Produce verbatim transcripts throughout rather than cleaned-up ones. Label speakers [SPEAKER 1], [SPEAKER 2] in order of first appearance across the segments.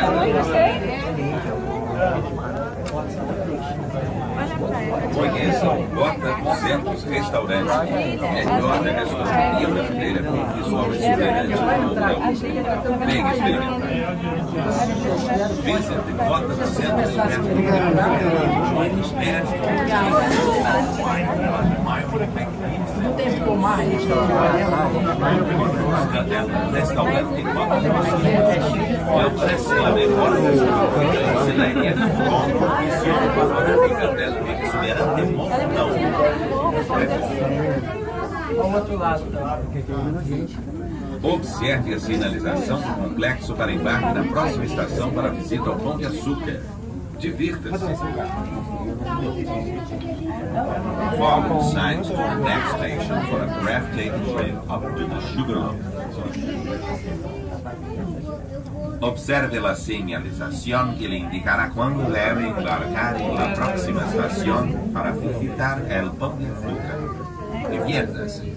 [SPEAKER 1] Conheçam Rota duzentos Restaurantes, melhor da gastronomia brasileira com visual exuberante no mundo. Venha experimentar. Visite Rota duzentos
[SPEAKER 2] Não tem como mais
[SPEAKER 1] restaurante Rota duzentos. Oferece a melhor gastronomia brasileira com profissional para o Picadelo exuberante montão.
[SPEAKER 2] ao outro lado.
[SPEAKER 1] Observe a sinalização do complexo para embarque na próxima estação para a visita ao Pão de Açúcar. Divirta-se. Follow the signs to the next station for a breathtaking trip up to the Sugarloaf. Observe la señalización que le indicará cuándo debe embarcar en la próxima estación para visitar el Pão de Açúcar. Diviértase.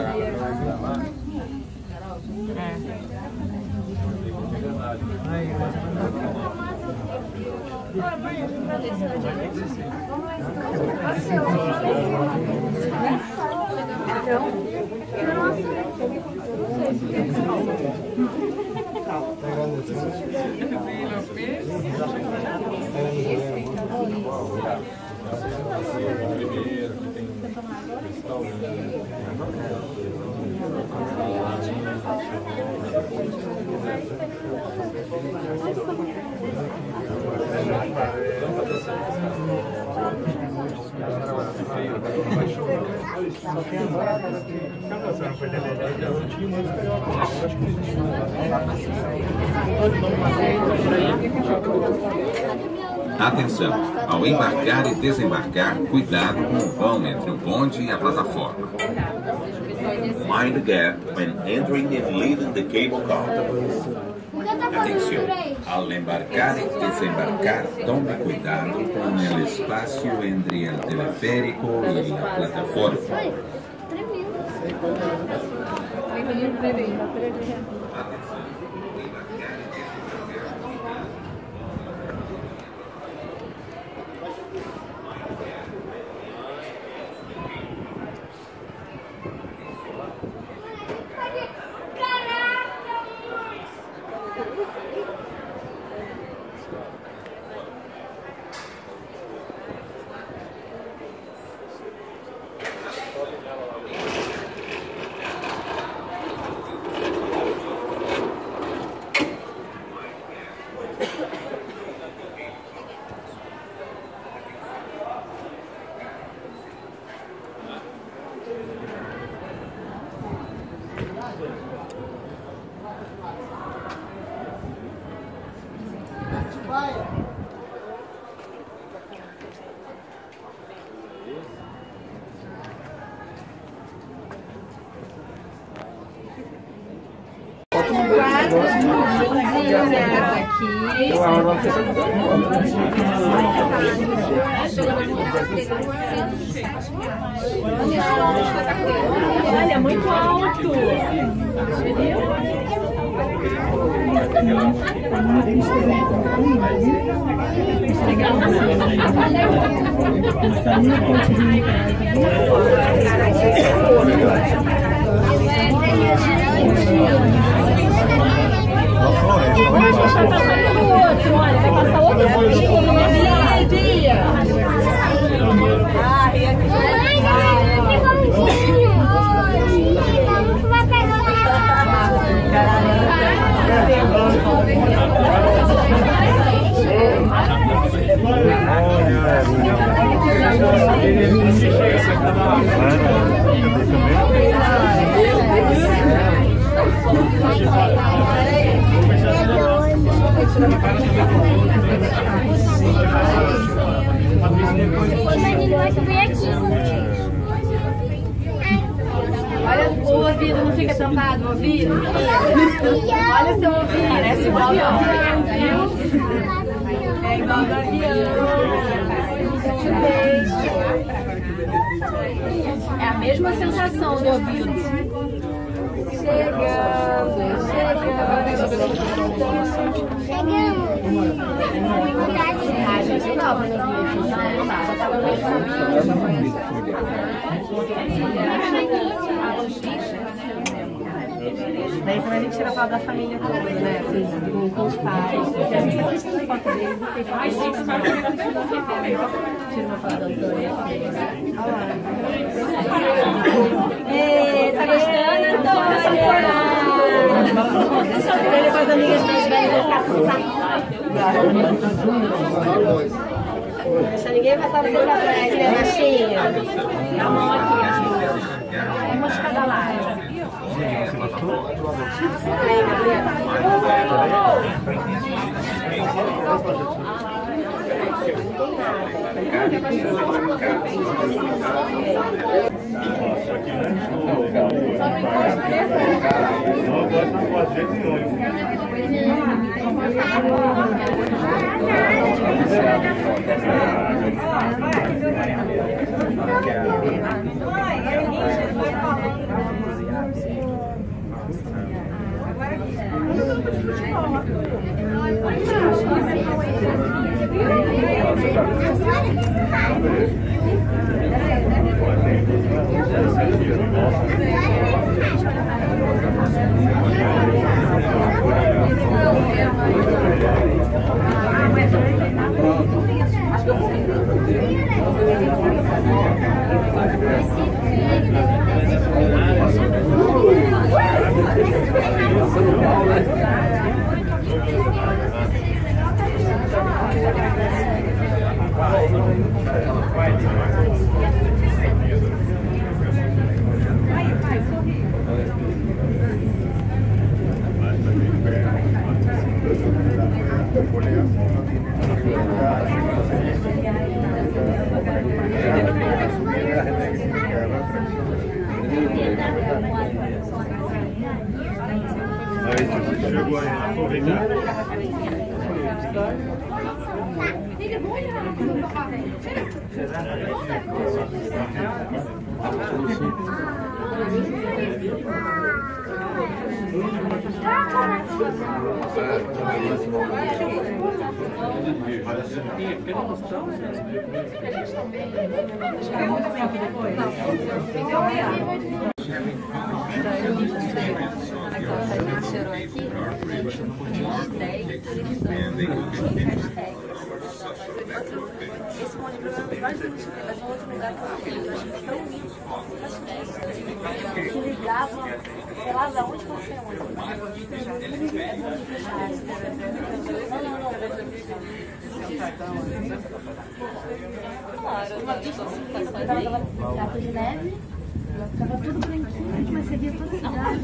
[SPEAKER 1] Atenção! Ao embarcar e desembarcar, cuidado com o vão entre o bonde e a plataforma. Mind the gap when entering and leaving the cable car. Atenção! Ao embarcar e desembarcar, tome cuidado com o espaço entre o teleférico e a plataforma.
[SPEAKER 3] Olha, muito alto. Vai passar pelo outro, olha, vai passar outro pouquinho, né? Dia. Ah, e aqui. Olha o ouvido, não fica tampado o ouvido? Olha o seu ouvido. Parece igual ao avião. É igual ao avião. É a mesma sensação do ouvido. Chegando, chegando. Chegando. A gente nova no vídeo, né? Já tava bem família. Daí também a gente tira foto da família toda, né? Assim, com, com os pais. Porque a gente tá tirando foto deles, não tem foto deles. Tira uma foto da Antônia. Olha lá. Ei, tá gostando, Antônia? Ele faz amigas mais velhas ficar deixa ninguém passar você pra trás, né, machinha? Dá uma aqui, uma de cada lado. Vem, Gabriela.
[SPEAKER 4] Chegou aí, aproveitar.
[SPEAKER 3] Esse monte de programa vai ter um outro lugar que eu fiz. Eu acho que é tão lindo. Que ligavam, sei lá, da onde você é onde. Claro, uma vista assim, gato de neve. Tava tudo branquinho, mas você via toda a cidade.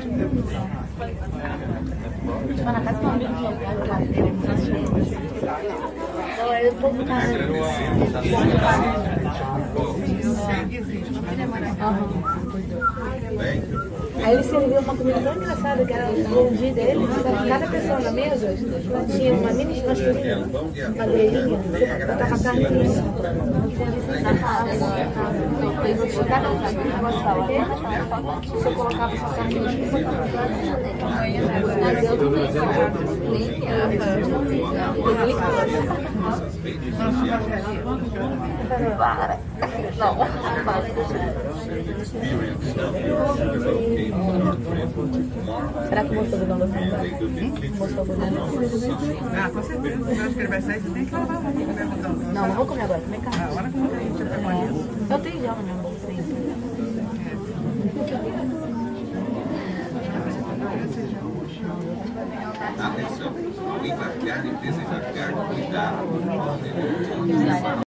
[SPEAKER 3] A gente vai na casa do amigo de jogar, lá dele, não, aí o povo tá... Aí ele serviu uma comida tão engraçada, que era o bom-dia dele, cada pessoa na mesa tinha uma mini churrasqueirinha, uma grelhinha, botava carne em cima. Cada um tinha uma gostava. Você colocava sua carne em cima, para. Não, será que o moço do não gostou? O moço do não?
[SPEAKER 2] Ah, com certeza. Eu acho que ele vai sair, você tem que lavar a roupa comer algodão.
[SPEAKER 3] Não, não vou comer agora, comer carne.
[SPEAKER 2] Ah, agora como a gente já pegou isso.
[SPEAKER 3] Eu tenho gel na minha bolsa.
[SPEAKER 1] Atenção, ao embarcar e desembarcar, cuidado.